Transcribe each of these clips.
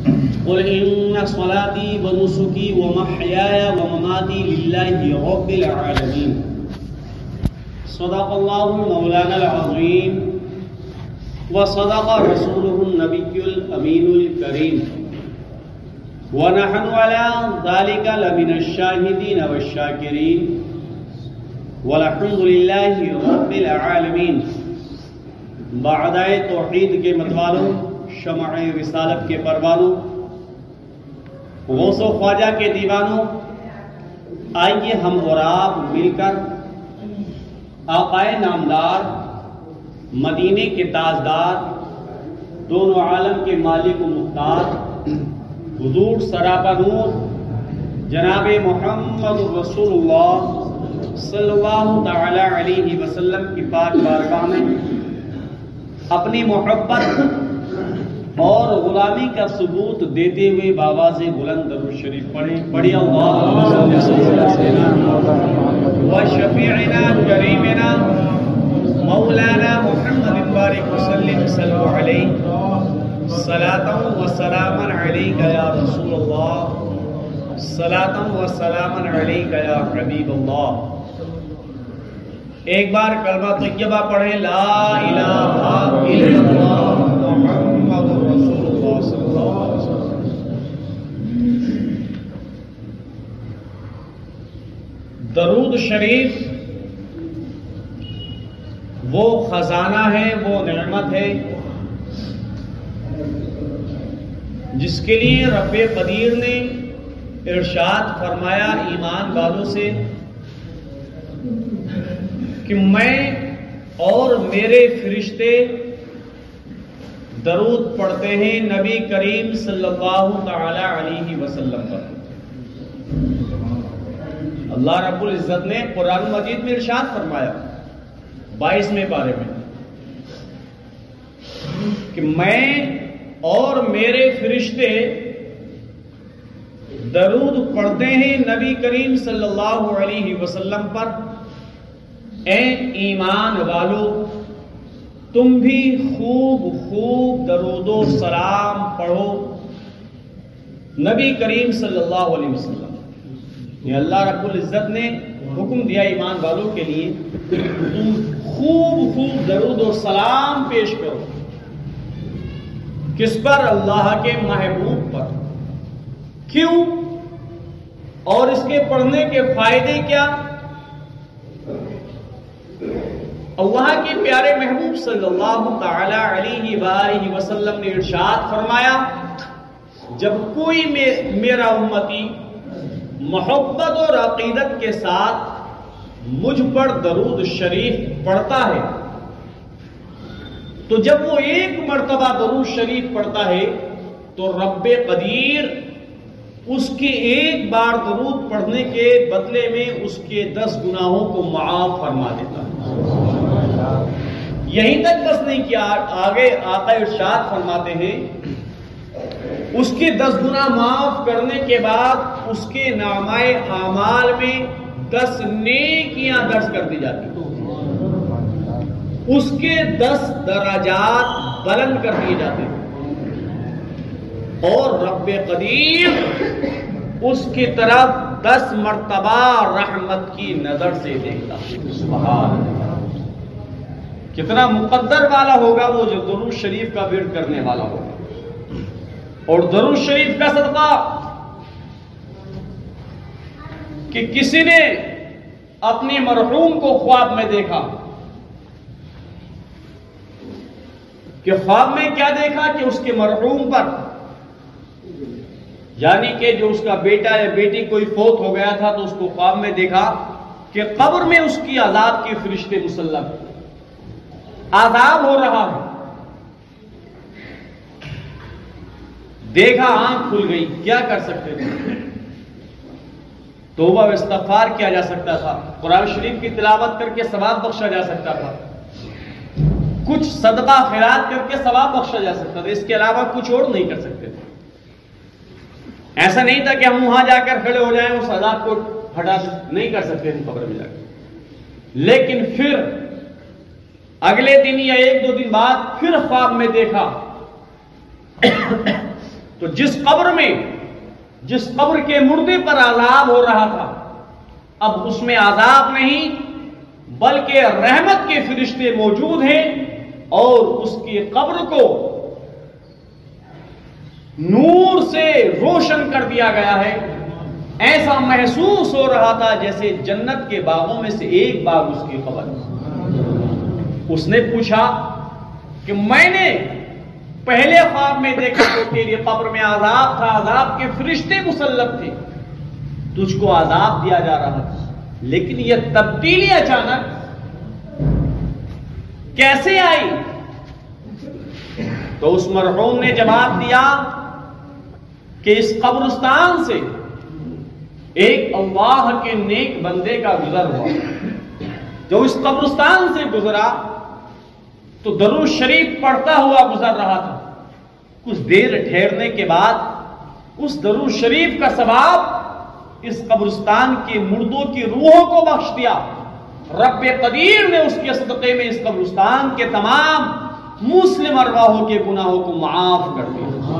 قل ان صلاتي ونسكي ومحياي ومماتي لله رب العالمين صدق الله مولانا العظيم وصدق رسوله النبي الأمين الكريم ونحن على ذلك لمن الشاهدين والشاكرين والحمد لله رب العالمین۔ بعدائے توحید کے متوالوں، شمع رسالت کے پروانوں، غوث و خواجہ کے دیوانوں، آئیے ہم اور آپ مل کر آقائے نامدار، مدینے کے تاجدار، دونوں عالم کے مالک و مختار، حضور سراپا نور جناب محمد رسول اللہ صلی اللہ تعالی علیہ وسلم کی پاک بارگاہ میں اپنی محبت اور غلامی کا ثبوت دیتے ہوئے بآواز بلند درود شریف پڑھیں اللہم صلی علی و شفیعنا کریمنا مولانا محمد بارک وسلم صلو علیہ صلاة و سلاما علیک یا رسول اللہ صلاة و سلاما علیک یا حبیب اللہ۔ ایک بار کلمہ طیبہ پڑھیں، لا الہ الا اللہ محمد رسول اللہ صلی اللہ علیہ وسلم۔ درود شریف وہ خزانہ ہے، وہ نعمت ہے جس کے لیے رب قدیر نے ارشاد فرمایا ایمان والوں سے کہ میں اور میرے فرشتے درود پڑھتے ہیں نبی کریم صلی اللہ تعالی علیہ وسلم پر۔ اللہ رب العزت نے قرآن مجید میں ارشاد فرمایا 22ویں پارے میں کہ میں اور میرے فرشتے درود پڑھتے ہیں نبی کریم صلی اللہ علیہ وسلم پر۔ اے ایمان والو، تم بھی خوب خوب درود و سلام پڑھو نبی کریم صلی اللہ علیہ وسلم۔ یہ اللہ رب العزت نے حکم دیا ایمان والوں کے لیے تم خوب خوب درود و سلام پیش کرو۔ کس پر؟ اللہ کے محبوب پر۔ کیوں اور اس کے پڑھنے کے فائدے کیا؟ اللہ کے پیارے محبوب صلی اللہ تعالی علیہ وآلہ وسلم نے ارشاد فرمایا جب کوئی میرا امتی محبت اور عقیدت کے ساتھ مجھ پر درود شریف پڑھتا ہے تو جب وہ ایک مرتبہ درود شریف پڑھتا ہے تو رب قدیر اس کے ایک بار درود پڑھنے کے بدلے میں اس کے 10 گناہوں کو معاف فرما دیتا ہے۔ یہیں تک بس نہیں کیا، آگے آقا ارشاد فرماتے ہیں اس کے 10 گناہ معاف کرنے کے بعد اس کے نامہ اعمال میں 10 نیکیاں درج کر دی جاتی ہیں، اس کے 10 درجات بلند کر دیے جاتے ہیں اور رب قدیر اس کی طرف 10 مرتبہ رحمت کی نظر سے دیکھتا ہے۔ سبحان اللہ، کتنا مقدر والا ہوگا وہ جو درود شریف کا ورد کرنے والا ہوگا۔ اور درود شریف کا صدقہ کہ کسی نے اپنے مرحوم کو خواب میں دیکھا، کہ خواب میں کیا دیکھا کہ اس کے مرحوم پر، یعنی کہ جو اس کا بیٹا یا بیٹی کوئی فوت ہو گیا تھا تو اس کو خواب میں دیکھا کہ قبر میں اس کی عذاب کے فرشتے مسلط، عذاب ہو رہا ہے۔ دیکھا، آنکھ کھل گئی، کیا کر سکتے تھے؟ توبہ و استغفار کیا جا سکتا تھا، قرآن شریف کی تلاوت کر کے ثواب بخشا جا سکتا تھا، کچھ صدقہ خیرات کر کے ثواب بخشا جا سکتا تھا، اس کے علاوہ کچھ اور نہیں کر سکتے تھے۔ ایسا نہیں تھا کہ ہم وہاں جا کر کھڑے ہو جائیں اس عذاب کو ہٹا نہیں کر سکتے تھے قبر میں جا کر۔ لیکن پھر اگلے دن یا 1-2 دن بعد پھر خواب میں دیکھا تو جس قبر کے مردے پر عذاب ہو رہا تھا، اب اس میں عذاب نہیں بلکہ رحمت کے فرشتے موجود ہیں اور اس کی قبر کو نور سے روشن کر دیا گیا ہے۔ ایسا محسوس ہو رہا تھا جیسے جنت کے باغوں میں سے ایک باغ اس کی قبر۔ اس نے پوچھا کہ میں نے پہلے خواب میں دیکھا تو تیری قبر میں عذاب تھا، عذاب کے فرشتے مسلط تھے، تجھ کو عذاب دیا جا رہا تھا، لیکن یہ تبدیلی اچانک کیسے آئی؟ تو اس مرحوم نے جواب دیا کہ اس قبرستان سے ایک اللہ کے نیک بندے کا گزر ہوا، جو اس قبرستان سے گزرا تو درود شریف پڑھتا ہوا گزر رہا تھا۔ کچھ دیر ٹھہرنے کے بعد اس درود شریف کا ثواب اس قبرستان کے مردوں کی روحوں کو بخش دیا۔ رب قدیر نے اس کے صدقے میں اس قبرستان کے تمام مسلم ارواحوں کے گناہوں کو معاف کر دیا،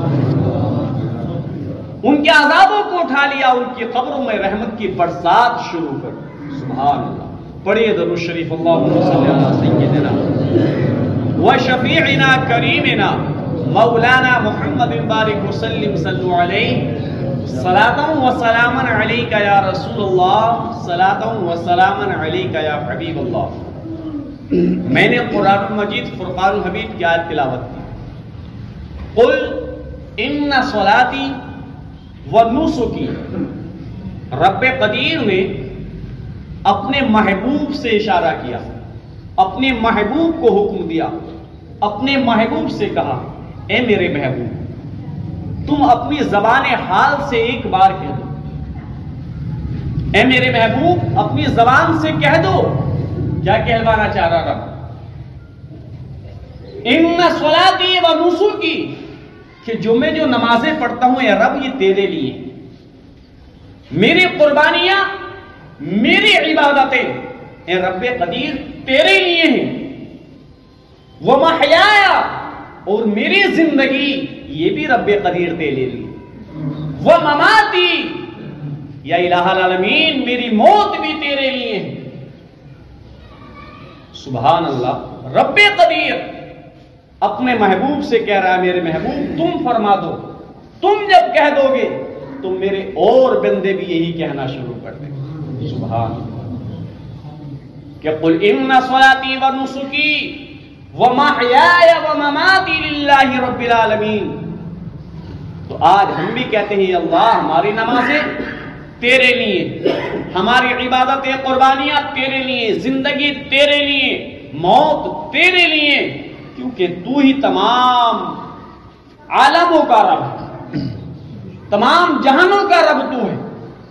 ان کے عذابوں کو اٹھا لیا، ان کی قبروں میں رحمت کی برسات شروع کر دی۔ سبحان اللہ۔ پڑھیے درود شریف، اللہم صلی علی سیدنا و شفیعنا کریمنا مولانا محمد بارک وسلم صلو علیہ صلاۃ و سلاما علیک یا رسول اللہ، صلاۃ و سلاما علیک یا حبیب اللہ۔ میں نے قرآن مجید فرقان الحمید کی آیت تلاوت کی، قل ان صلاتی و نسکی۔ رب قدیر نے اپنے محبوب سے اشارہ کیا، اپنے محبوب کو حکم دیا، اپنے محبوب سے کہا اے میرے محبوب تم اپنی زبان حال سے ایک بار کہہ دو، اے میرے محبوب اپنی زبان سے کہہ دو، کیا کہلوانا چاہ رہا رب؟ ان صلاتی و نسکی، کہ جو میں جو نمازیں پڑھتا ہوں اے رب یہ تیرے لیے، میری قربانیاں میری عبادتیں اے رب قدیر تیرے لیے ہیں، ومحیایا، اور میری زندگی یہ بھی رب قدیر تیرے لیے، ومماتی، یا الہ العالمین میری موت بھی تیرے لیے ہے۔ سبحان اللہ۔ رب قدیر اپنے محبوب سے کہہ رہا ہے میرے محبوب تم فرما دو، تم جب کہہ دو گے تو میرے اور بندے بھی یہی کہنا شروع کر دیں۔ سبحان اللہ۔ کہ قل ان صلاتی و نسکی ومحیایا ومماتی للہ رب العالمین۔ تو آج ہم بھی کہتے ہیں اللہ ہماری نمازیں تیرے لیے، ہماری عبادتیں قربانیاں تیرے لیے، زندگی تیرے لیے، موت تیرے لیے، کیونکہ تو ہی تمام عالموں کا رب ہے، تمام جہانوں کا رب تو ہے۔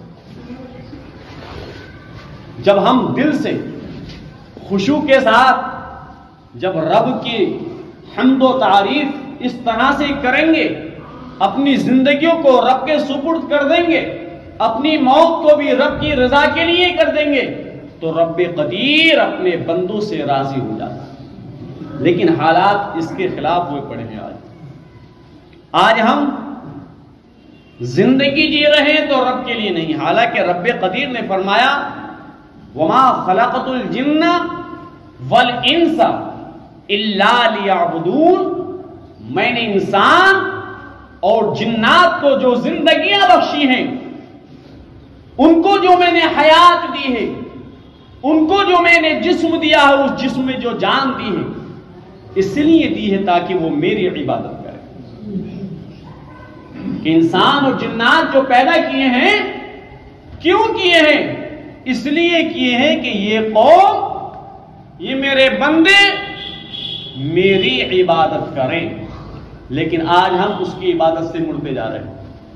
جب ہم دل سے خشوع کے ساتھ جب رب کی حمد و تعریف اس طرح سے کریں گے، اپنی زندگیوں کو رب کے سپرد کر دیں گے، اپنی موت کو بھی رب کی رضا کے لیے کر دیں گے، تو رب قدیر اپنے بندوں سے راضی ہو جاتا ہے۔ لیکن حالات اس کے خلاف ہوئے پڑے ہیں۔ آج ہم زندگی جی رہے ہیں تو رب کے لیے نہیں، حالانکہ رب قدیر نے فرمایا وما خلقت الجن والانس الا لیعبدون، میں نے انسان اور جنات کو جو زندگیاں بخشی ہیں، ان کو جو میں نے حیات دی ہے، ان کو جو میں نے جسم دیا ہے، اس جسم میں جو جان دی ہے، اس لیے دی ہے تاکہ وہ میری عبادت کرے۔ کہ انسان اور جنات جو پیدا کیے ہیں، کیوں کیے ہیں؟ اس لیے کیے ہیں کہ یہ قوم، یہ میرے بندے میری عبادت کریں۔ لیکن آج ہم اس کی عبادت سے مڑتے جا رہے ہیں،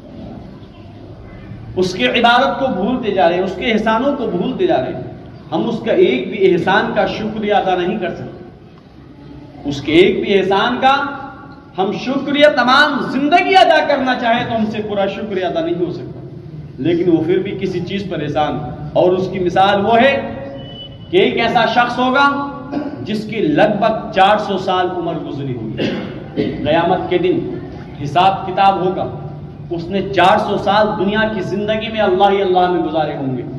اس کی عبادت کو بھولتے جا رہے ہیں، اس کے احسانوں کو بھولتے جا رہے ہیں۔ ہم اس کا ایک بھی احسان کا شکریہ ادا نہیں کر سکتے، اس کے ایک بھی احسان کا ہم شکریہ تمام زندگی ادا کرنا چاہیں تو ہم سے پورا شکریہ ادا نہیں ہو سکتا، لیکن وہ پھر بھی کسی چیز پر احسان۔ اور اس کی مثال وہ ہے کہ ایک ایسا شخص ہوگا جس کی لگ بھگ 400 سال عمر گزری ہوگی، قیامت کے دن حساب کتاب ہوگا، اس نے 400 سال دنیا کی زندگی میں اللہ ہی اللہ میں گزارے ہوں گے.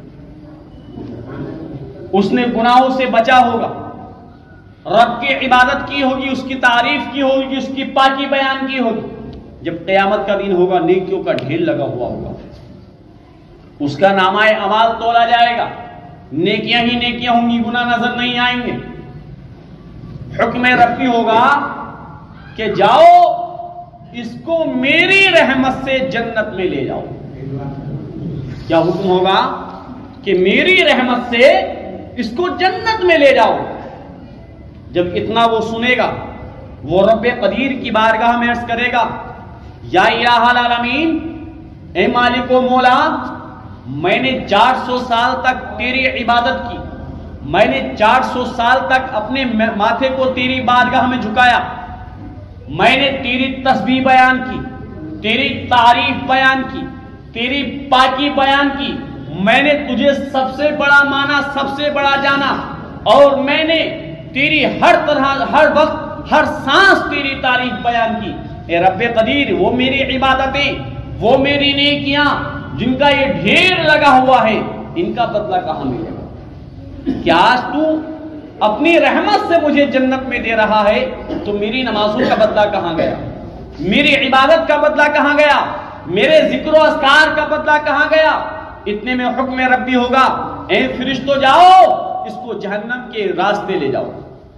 اس نے گناہوں سے بچا ہوگا، رب کی عبادت کی ہوگی، اس کی تعریف کی ہوگی، اس کی پاکی بیان کی ہوگی. جب قیامت کا دن ہوگا نیکیوں کا ڈھیر لگا ہوا ہوگا، اس کا نامہ اعمال تولا جائے گا، نیکیاں ہی نیکیاں ہوں گی، گناہ نظر نہیں آئیں گے. حکم ربی ہوگا کہ جاؤ اس کو میری رحمت سے جنت میں لے جاؤ. کیا حکم ہوگا؟ کہ میری رحمت سے اس کو جنت میں لے جاؤ. جب اتنا وہ سنے گا، وہ رب قدیر کی بارگاہ میں عرض کرے گا، یا الہ العالمین، اے مالک و مولا، میں نے 400 سال تک تیری عبادت کی، میں نے 400 سال تک اپنے ماتھے کو تیری بارگاہ میں جھکایا، میں نے تیری تسبیح بیان کی، تیری تعریف بیان کی، تیری پاکی بیان کی، میں نے تجھے سب سے بڑا مانا، سب سے بڑا جانا، اور میں نے تیری ہر طرح، ہر وقت، ہر سانس تیری تعریف بیان کی. اے رب قدیر، وہ میری عبادتیں، وہ میری نیکیاں جن کا یہ ڈھیر لگا ہوا ہے، ان کا بدلہ کہاں ملے گا؟ کیا آج تو اپنی رحمت سے مجھے جنت میں دے رہا ہے، تو میری نمازوں کا بدلہ کہاں گیا؟ میری عبادت کا بدلہ کہاں گیا؟ میرے ذکر و اذکار کا بدلہ کہاں گیا؟ اتنے میں حکم ربی ہوگا، اے فرشتوں جاؤ اس کو جہنم کے راستے لے جاؤ.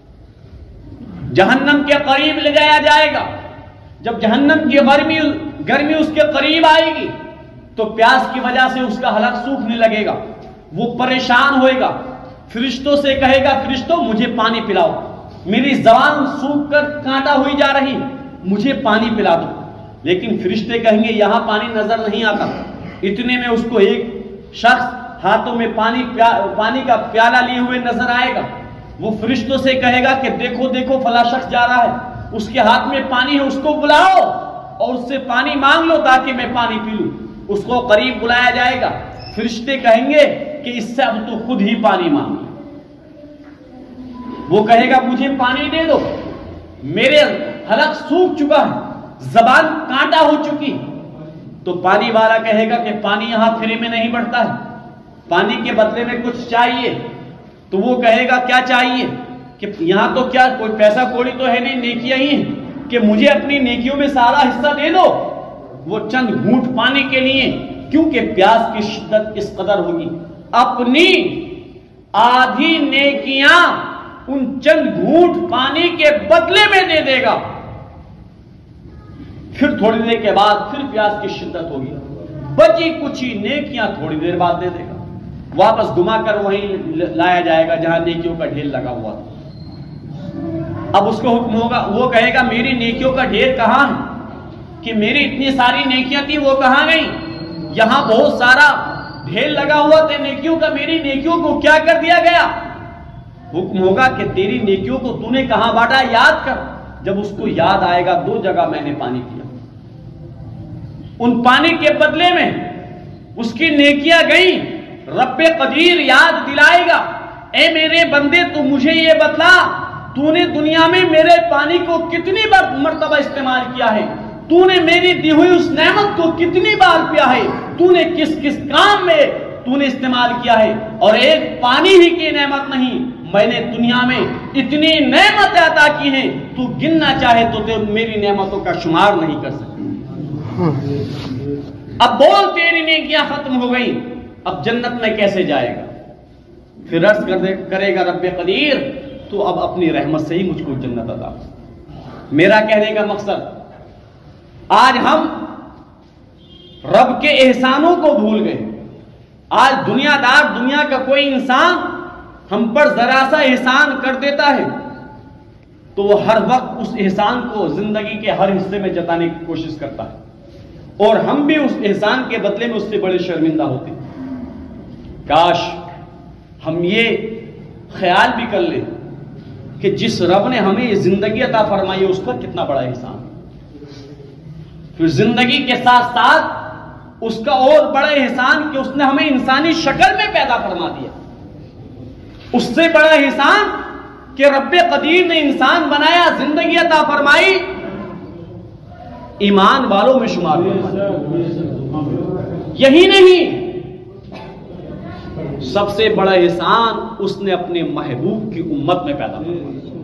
جہنم کے قریب لے جایا جائے گا. جب جہنم کی گرمی اس کے قریب آئے گی تو پیاس کی وجہ سے اس کا حلق سوکھنے لگے گا، وہ پریشان ہوئے گا. فرشتوں سے کہے گا، فرشتوں مجھے پانی پلاؤ، میری زبان سوکھ کر کانٹا ہوئی جا رہی، مجھے پانی پلا دو. لیکن فرشتے کہیں گے یہاں پانی نظر نہیں آتا. اتنے میں اس کو ایک شخص ہاتھوں میں پانی کا پیالہ لیے ہوئے نظر آئے گا. وہ فرشتوں سے کہے گا کہ دیکھو دیکھو فلاں شخص جا رہا ہے، اس کے ہاتھ میں پانی ہے، اس کو بلاؤ اور اس سے پانی مانگ لو تاکہ میں پانی پی لوں. اس کو قریب بلایا جائے گا. فرشتے کہیں گے کہ اس سے اب تو خود ہی پانی مانگ. وہ کہے گا مجھے پانی دے دو، میرے حلق سوکھ چکا ہے، زبان کانٹا ہو چکی. تو پانی والا کہے گا کہ پانی یہاں فری میں نہیں بڑھتا ہے، پانی کے بدلے میں کچھ چاہیے. تو وہ کہے گا کیا چاہیے؟ کہ یہاں تو کیا کوئی پیسہ کوڑی تو ہے نہیں، نیکیاں ہی ہیں، کہ مجھے اپنی نیکیوں میں سارا حصہ دے دو. وہ چند گھونٹ پانی کے لیے، کیونکہ پیاس کی شدت اس قدر ہوگی، اپنی آدھی نیکیاں ان چند گھونٹ پانی کے بدلے میں دے دے گا. پھر تھوڑی دیر کے بعد پھر پیاس کی شدت ہوگی، بچی کچھی نیکیاں تھوڑی دیر بعد دے دے گا، واپس گھما کر وہیں لایا جائے گا جہاں نیکیوں کا ڈھیر لگا ہوا تھا. اب اس کو حکم ہوگا، وہ کہے گا میری نیکیوں کا ڈھیر کہاں ہے؟ کہ میری اتنی ساری نیکیاں تھی وہ کہاں گئیں؟ یہاں بہت سارا ڈھیر لگا ہوا تھا نیکیوں کا، میری نیکیوں کو کیا کر دیا گیا؟ حکم ہوگا کہ تیری نیکیوں کو تو نے کہاں بانٹا، یاد کر. جب اس کو یاد آئے گا 2 جگہ میں نے پانی کیا، ان پانی کے بدلے میں اس کی نیکیاں گئیں. رب قدیر یاد دلائے گا، اے میرے بندے تو مجھے یہ بتلا، تو نے دنیا میں میرے پانی کو کتنی بار مرتبہ استعمال کیا ہے، تو نے میری دی ہوئی اس نعمت کو کتنی بار پیا ہے، تو نے کس کس کام میں تو نے استعمال کیا ہے. اور ایک پانی ہی کی نعمت نہیں، میں نے دنیا میں اتنی نعمتیں عطا کی ہیں، تو گننا چاہے تو میری نعمتوں کا شمار نہیں کر سکتا. اب بول تیری نیکیاں ختم ہو گئی، اب جنت میں کیسے جائے گا؟ پھر عرض کرے گا رب قدیر تو اب اپنی رحمت سے ہی مجھ کو جنت عطا. میرا کہنے کا مقصد، آج ہم رب کے احسانوں کو بھول گئے. آج دنیا دار، دنیا کا کوئی انسان ہم پر ذرا سا احسان کر دیتا ہے تو وہ ہر وقت اس احسان کو زندگی کے ہر حصے میں جتانے کی کوشش کرتا ہے، اور ہم بھی اس احسان کے بدلے میں اس سے بڑے شرمندہ ہوتے ہیں. کاش ہم یہ خیال بھی کر لیں کہ جس رب نے ہمیں یہ زندگی عطا فرمائی ہے اس پر کتنا بڑا احسان. پھر زندگی کے ساتھ ساتھ اس کا اور بڑا احسان کہ اس نے ہمیں انسانی شکل میں پیدا فرما دیا. اس سے بڑا احسان کہ رب قدیر نے انسان بنایا، زندگی عطا فرمائی، ایمان والوں میں شمار فرمایا۔ یہی نہیں، سب سے بڑا احسان اس نے اپنے محبوب کی امت میں پیدا فرمایا۔